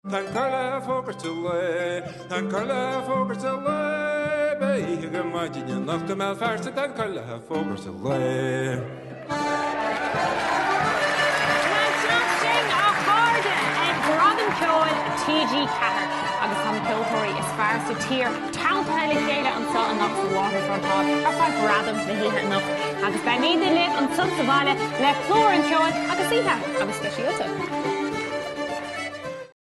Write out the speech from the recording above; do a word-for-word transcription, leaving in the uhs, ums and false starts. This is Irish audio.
Than Coileach Fógairt le, than Coileach Fógairt le, be go maidin an nach go mé fersa than Coileach Fógairt le. Accordion ag Gradam Ceoil T G four agus an Kiltóirí is fearr sa tír tanta le chéile an sa an nach sa waterfrontáil ar fá Gradam na híthe nach agus ba míad le an sun sa bhaile le chlór an ceoil agus íthe agus traidisiúnta.